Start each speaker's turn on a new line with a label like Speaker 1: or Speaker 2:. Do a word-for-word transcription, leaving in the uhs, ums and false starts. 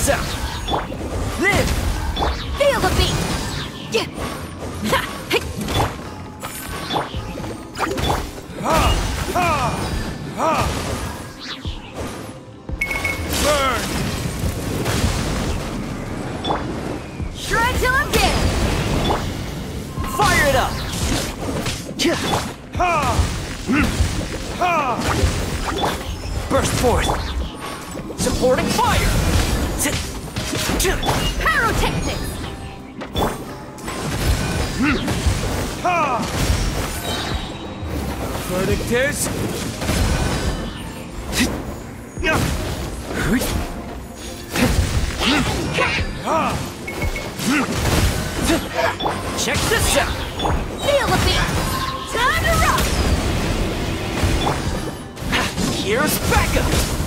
Speaker 1: this out! Live!
Speaker 2: Feel the beat!
Speaker 1: Ha! Ha! Ha! Burn!
Speaker 2: Shred till I'm dead!
Speaker 1: Fire it up! Ha! Ha! Burst forth! Supporting fire!
Speaker 2: Pyrotechnics!
Speaker 1: Ha! Verdict is... Check this out!
Speaker 2: Feel the beat! Time to rock!
Speaker 1: Here's backup!